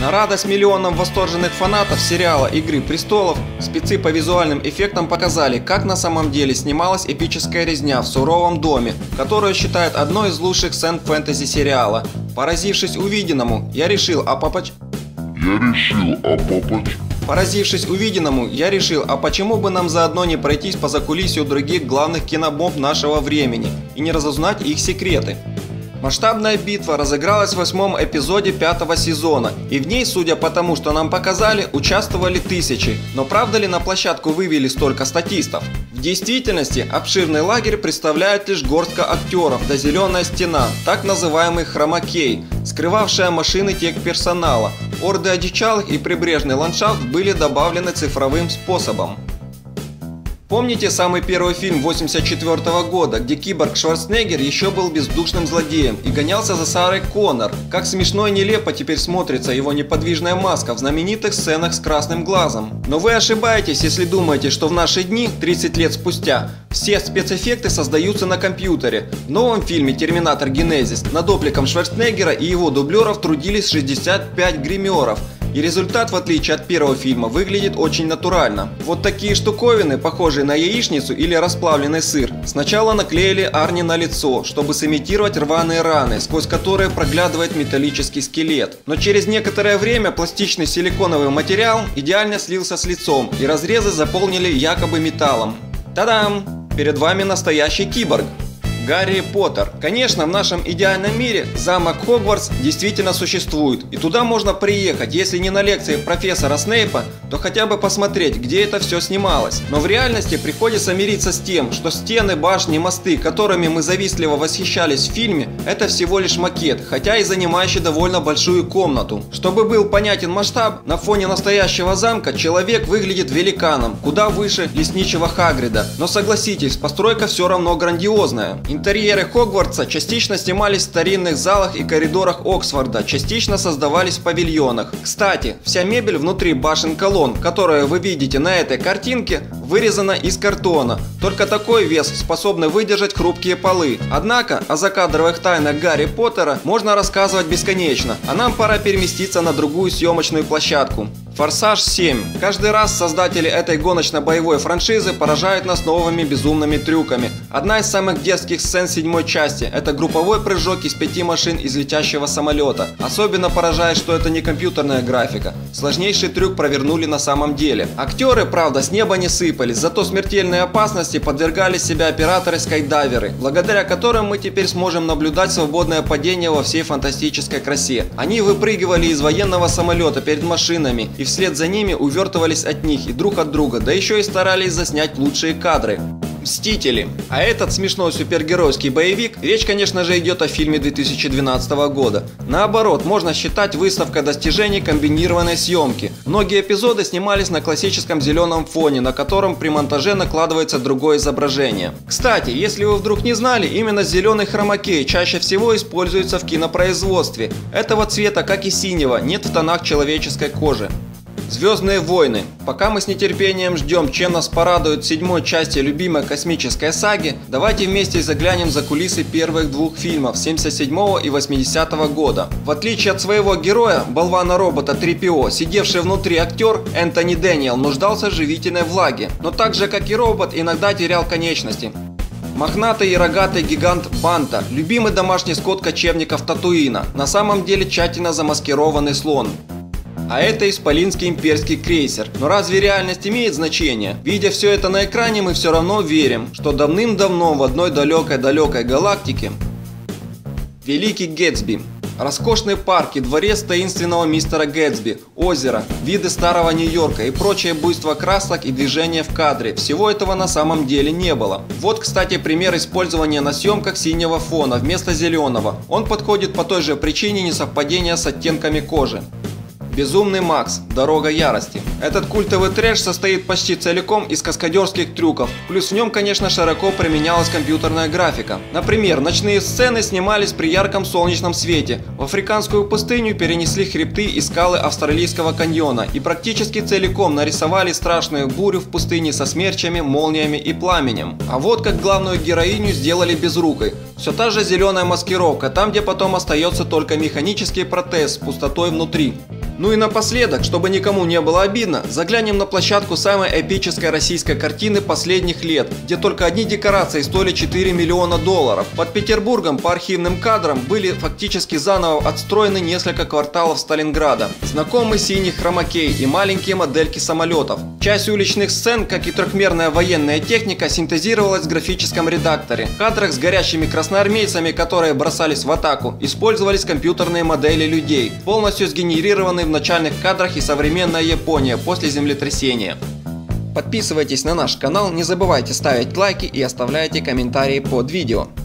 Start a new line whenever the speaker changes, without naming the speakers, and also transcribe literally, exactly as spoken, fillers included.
На радость миллионам восторженных фанатов сериала «Игры престолов» спецы по визуальным эффектам показали, как на самом деле снималась эпическая резня в суровом доме, которую считают одной из лучших сцен фэнтези сериала. Поразившись увиденному, я решил, а попач...
Я решил, а попач...
Поразившись увиденному, я решил, а почему бы нам заодно не пройтись по закулисью других главных кинобомб нашего времени и не разузнать их секреты. Масштабная битва разыгралась в восьмом эпизоде пятого сезона, и в ней, судя по тому, что нам показали, участвовали тысячи. Но правда ли на площадку вывели столько статистов? В действительности, обширный лагерь представляет лишь горстка актеров да зеленая стена, так называемый хромакей, скрывавшая машины техперсонала. Орды одичалых и прибрежный ландшафт были добавлены цифровым способом. Помните самый первый фильм восемьдесят четвёртого года, где киборг Шварценеггер еще был бездушным злодеем и гонялся за Сарой Коннор? Как смешно и нелепо теперь смотрится его неподвижная маска в знаменитых сценах с красным глазом. Но вы ошибаетесь, если думаете, что в наши дни, тридцать лет спустя, все спецэффекты создаются на компьютере. В новом фильме «Терминатор Генезис» над обликом Шварценеггера и его дублеров трудились шестьдесят пять гримеров. И результат, в отличие от первого фильма, выглядит очень натурально. Вот такие штуковины, похожие на яичницу или расплавленный сыр, сначала наклеили Арни на лицо, чтобы сымитировать рваные раны, сквозь которые проглядывает металлический скелет. Но через некоторое время пластичный силиконовый материал идеально слился с лицом, и разрезы заполнили якобы металлом. Та-дам! Перед вами настоящий киборг. Гарри Поттер. Конечно, в нашем идеальном мире замок Хогвартс действительно существует, и туда можно приехать, если не на лекции профессора Снейпа, то хотя бы посмотреть, где это все снималось. Но в реальности приходится мириться с тем, что стены, башни, мосты, которыми мы завистливо восхищались в фильме, это всего лишь макет, хотя и занимающий довольно большую комнату. Чтобы был понятен масштаб, на фоне настоящего замка человек выглядит великаном, куда выше лесничего Хагрида. Но согласитесь, постройка все равно грандиозная. Интерьеры Хогвартса частично снимались в старинных залах и коридорах Оксфорда, частично создавались в павильонах. Кстати, вся мебель внутри башен колонн, которую вы видите на этой картинке, вырезана из картона. Только такой вес способны выдержать хрупкие полы. Однако о закадровых тайнах Гарри Поттера можно рассказывать бесконечно, а нам пора переместиться на другую съемочную площадку. Форсаж семь. Каждый раз создатели этой гоночно-боевой франшизы поражают нас новыми безумными трюками. Одна из самых дерзких сцен седьмой части – это групповой прыжок из пяти машин из летящего самолета. Особенно поражает, что это не компьютерная графика. Сложнейший трюк провернули на самом деле. Актеры, правда, с неба не сыпались, зато смертельной опасности подвергали себя операторы-скайдайверы, благодаря которым мы теперь сможем наблюдать свободное падение во всей фантастической красе. Они выпрыгивали из военного самолета перед машинами и вслед за ними увертывались от них и друг от друга, да еще и старались заснять лучшие кадры. Мстители. А этот смешной супергеройский боевик, речь, конечно же, идет о фильме две тысячи двенадцатого года. Наоборот, можно считать выставкой достижений комбинированной съемки. Многие эпизоды снимались на классическом зеленом фоне, на котором при монтаже накладывается другое изображение. Кстати, если вы вдруг не знали, именно зеленый хромакей чаще всего используется в кинопроизводстве. Этого цвета, как и синего, нет в тонах человеческой кожи. Звездные войны. Пока мы с нетерпением ждем, чем нас порадует в седьмой части любимой космической саги, давайте вместе заглянем за кулисы первых двух фильмов семьдесят седьмого и восьмидесятого года. В отличие от своего героя, болвана-робота три пи о, сидевший внутри актер Энтони Дэниел нуждался в живительной влаге, но так же, как и робот, иногда терял конечности. Мохнатый и рогатый гигант Банта, любимый домашний скот кочевников Татуина, на самом деле тщательно замаскированный слон. А это исполинский имперский крейсер. Но разве реальность имеет значение? Видя все это на экране, мы все равно верим, что давным-давно в одной далекой-далекой галактике Великий Гэтсби. Роскошные парки, дворец таинственного мистера Гэтсби, озеро, виды старого Нью-Йорка и прочее буйство красок и движения в кадре. Всего этого на самом деле не было. Вот, кстати, пример использования на съемках синего фона вместо зеленого. Он подходит по той же причине несовпадения с оттенками кожи. Безумный Макс. Дорога ярости. Этот культовый трэш состоит почти целиком из каскадерских трюков, плюс в нем, конечно, широко применялась компьютерная графика. Например, ночные сцены снимались при ярком солнечном свете, в африканскую пустыню перенесли хребты и скалы австралийского каньона и практически целиком нарисовали страшную бурю в пустыне со смерчами, молниями и пламенем. А вот как главную героиню сделали безрукой. Все та же зеленая маскировка, там где потом остается только механический протез с пустотой внутри. Ну и напоследок, чтобы никому не было обидно, заглянем на площадку самой эпической российской картины последних лет, где только одни декорации стоили четыре миллиона долларов. Под Петербургом по архивным кадрам были фактически заново отстроены несколько кварталов Сталинграда, знакомый синий хромакей и маленькие модельки самолетов. Часть уличных сцен, как и трехмерная военная техника, синтезировалась в графическом редакторе. В кадрах с горящими красноармейцами, которые бросались в атаку, использовались компьютерные модели людей, полностью сгенерированные в начальных кадрах и современная Япония после землетрясения. Подписывайтесь на наш канал, не забывайте ставить лайки и оставляйте комментарии под видео.